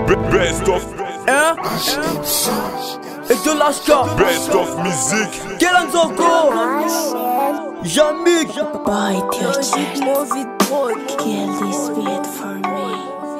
Best of Hein? Et de l'Ashka. Best of musique. Kelanzoko. Jamik. Bite your chest. Kill this beat for me.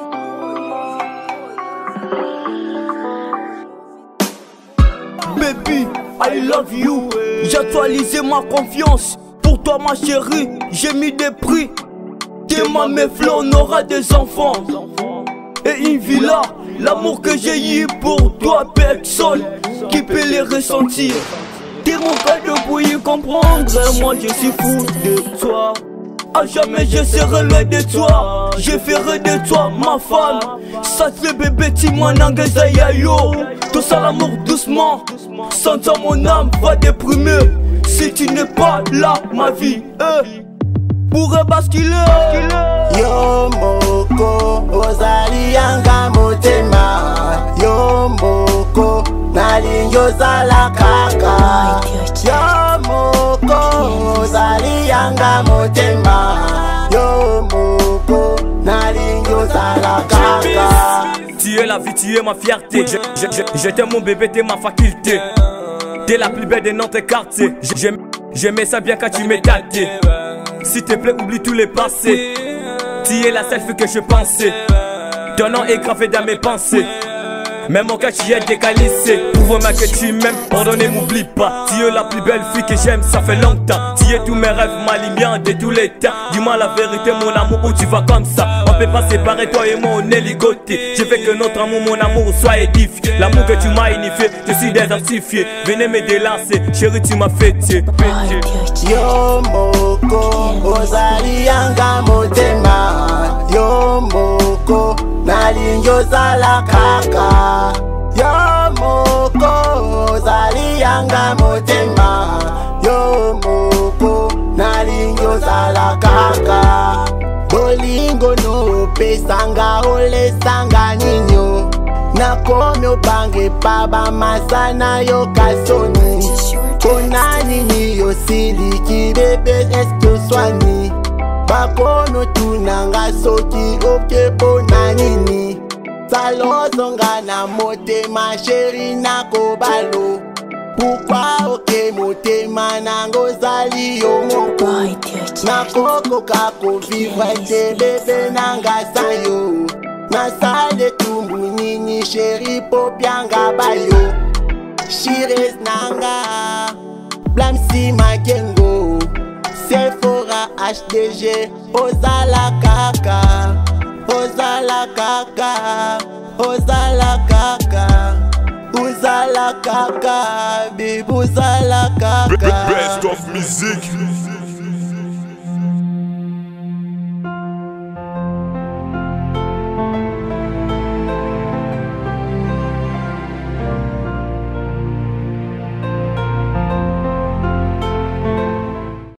Baby, I love you. J'ai actualisé ma confiance. Pour toi ma chérie, j'ai mis des prix. T'es ma meufle, on aura des enfants. Et une villa, l'amour que j'ai eu pour toi, personne qui peut les ressentir. T'es mon cas de bouillir, comprendre. Moi je suis fou de toi. À jamais je serai loin de toi. Je ferai de toi ma femme. Ça te fait bébé, Timon Nangazayayo. Tout ça l'amour doucement. Sans toi mon âme va déprimer. Si tu n'es pas là, ma vie pourrait basculer. Yo moko, ozali yanga motema. Yo moko, nalingo zala kaka. Yo moko, ozali yanga motema. Yo moko, nalingo zala kaka. Tu es la vie, tu es ma fierté. Je t'aime mon bébé, t'es ma faculté. T'es la plus belle de notre quartier. J'aimais ça bien quand tu m'es tâté. S'il te plaît, oublie tous les passés. Tu es la seule fille que je pensais. Ton nom est gravé dans mes pensées. Même mon cœur tu es décalissé. Prouve-moi que tu m'aimes, pardonne, m'oublie pas. Tu es la plus belle fille que j'aime, ça fait longtemps. Tu es tous mes rêves, ma lumière de tous les temps. Dis-moi la vérité mon amour, où tu vas comme ça. On peut pas séparer toi et moi, on est ligoté. Je veux que notre amour, mon amour soit édifié. L'amour que tu m'as unifié, je suis désertifié. Venez me délancer, chérie tu m'as fêté. Yo moko, ozali yanga motema. Yo moko, nalingo zala kaka. Yo moko, ozali yanga motema. Yo moko, nalingo zala kaka. Bolingo no pesanga ole sanga ninyo. Nakomi obange paba masana yo kasoni. Konani ni yo siliki bebe esto swani. Bakono tunanga soki oke bonanini. Salozonga na motema chéri na kobalo. Pourquoi oke motema nango zali yo moko. Na koko kako vivre te bebe nanga sayo. Na sale tumbu nini chéri po bianga bayo. Shires nanga Blamsi Makengo Sephora HDG Ozala kaka Ozala kaka Ozala kaka Uzala kaka Bibuzala kaka Best of musique.